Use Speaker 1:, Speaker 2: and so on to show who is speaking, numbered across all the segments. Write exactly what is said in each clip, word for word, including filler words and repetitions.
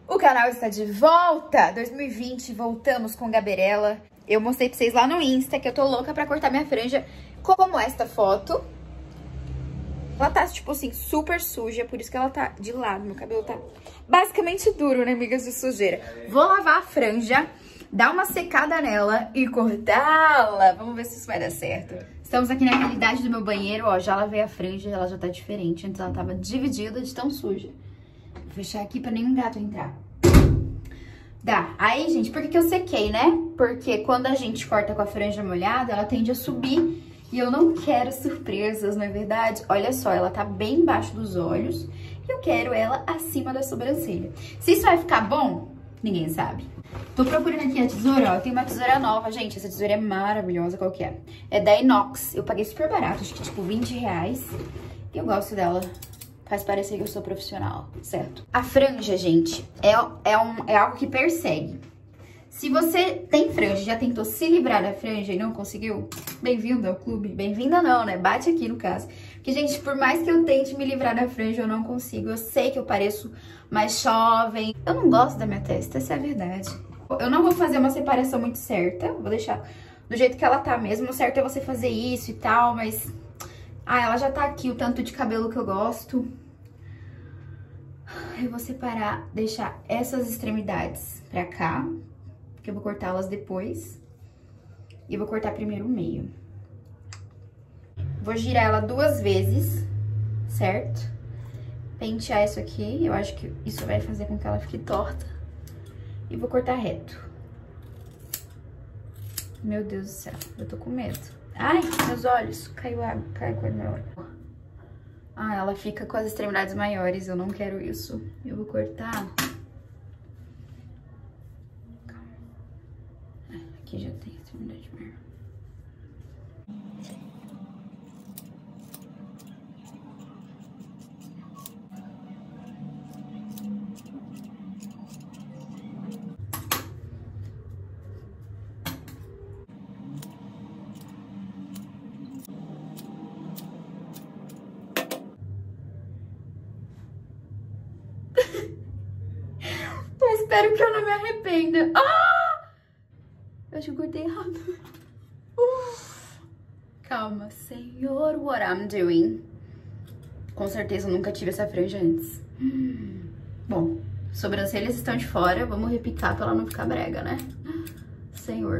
Speaker 1: O canal está de volta! dois mil e vinte, voltamos com Gabriela. Eu mostrei pra vocês lá no Insta que eu tô louca pra cortar minha franja como esta foto. Ela tá, tipo assim, super suja, por isso que ela tá de lado. Meu cabelo tá basicamente duro, né, amigas, de sujeira. Vou lavar a franja, dar uma secada nela e cortá-la. Vamos ver se isso vai dar certo. Estamos aqui na realidade do meu banheiro, ó, já lavei a franja, ela já tá diferente. Antes ela tava dividida de tão suja. Vou fechar aqui pra nenhum gato entrar. Dá. Aí, gente, por que que eu sequei, né? Porque quando a gente corta com a franja molhada, ela tende a subir. E eu não quero surpresas, não é verdade? Olha só, ela tá bem embaixo dos olhos. E eu quero ela acima da sobrancelha. Se isso vai ficar bom, ninguém sabe. Tô procurando aqui a tesoura, ó. Eu tenho uma tesoura nova, gente. Essa tesoura é maravilhosa, qual que é? É da Inox. Eu paguei super barato, acho que tipo vinte reais. E eu gosto dela. Faz parecer que eu sou profissional, certo? A franja, gente, é, é, um, é algo que persegue. Se você tem franja, já tentou se livrar da franja e não conseguiu, bem-vindo ao clube. Bem-vinda não, né? Bate aqui no caso. Porque, gente, por mais que eu tente me livrar da franja, eu não consigo. Eu sei que eu pareço mais jovem. Eu não gosto da minha testa, essa é a verdade. Eu não vou fazer uma separação muito certa. Vou deixar do jeito que ela tá mesmo. O certo é você fazer isso e tal, mas... Ah, ela já tá aqui, o tanto de cabelo que eu gosto. Eu vou separar, deixar essas extremidades pra cá, que eu vou cortá-las depois. E eu vou cortar primeiro o meio. Vou girar ela duas vezes, certo? Pentear isso aqui, eu acho que isso vai fazer com que ela fique torta. E vou cortar reto. Meu Deus do céu, eu tô com medo. Ai, meus olhos, caiu água, caiu com o meu olho. Ah, ela fica com as extremidades maiores, eu não quero isso. Eu vou cortar. Aqui já tem extremidade maior. Eu espero que eu não me arrependa. Ah! Eu acho que eu cortei errado. Uf. Calma, senhor, what I'm doing. Com certeza eu nunca tive essa franja antes. Hum. Bom, sobrancelhas estão de fora. Vamos repicar pra ela não ficar brega, né? Senhor.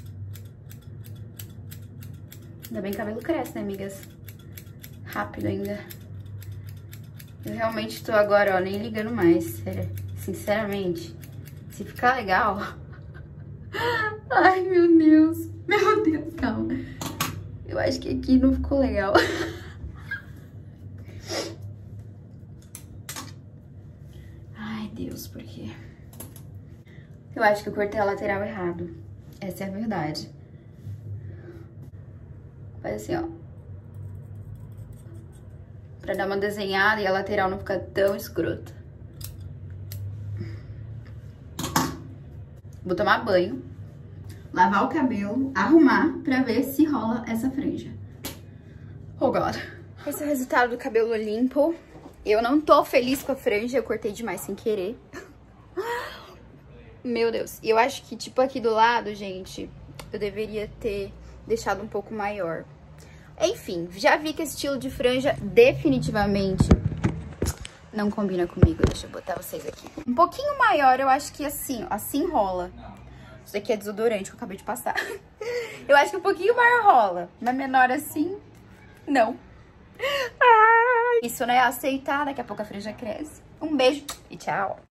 Speaker 1: Ainda bem que o cabelo cresce, né, amigas? Rápido ainda. Eu realmente tô agora, ó, nem ligando mais, sério. Sinceramente, se ficar legal... Ai, meu Deus. Meu Deus, calma. Eu acho que aqui não ficou legal. Ai, Deus, por quê? Eu acho que eu cortei a lateral errado. Essa é a verdade. Faz assim, ó. Pra dar uma desenhada e a lateral não ficar tão escrota. Vou tomar banho, lavar o cabelo, arrumar pra ver se rola essa franja. Oh, God. Esse é o resultado do cabelo limpo. Eu não tô feliz com a franja, eu cortei demais sem querer. Meu Deus. E eu acho que, tipo, aqui do lado, gente, eu deveria ter deixado um pouco maior. Enfim, já vi que esse estilo de franja definitivamente não combina comigo. Deixa eu botar vocês aqui. Um pouquinho maior, eu acho que assim, ó, assim rola. Isso daqui é desodorante que eu acabei de passar. Eu acho que um pouquinho maior rola. Mas menor assim, não. Isso não é aceitar, daqui a pouco a franja cresce. Um beijo e tchau.